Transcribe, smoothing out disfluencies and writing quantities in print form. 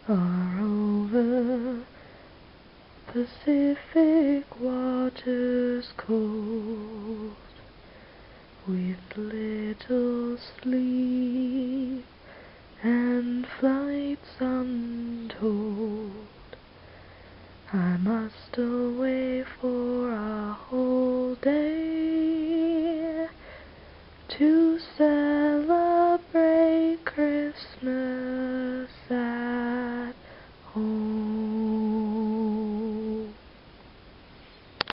are over Pacific waters cold, with little sleep and flights untold. I must away for a whole day to celebrate Christmas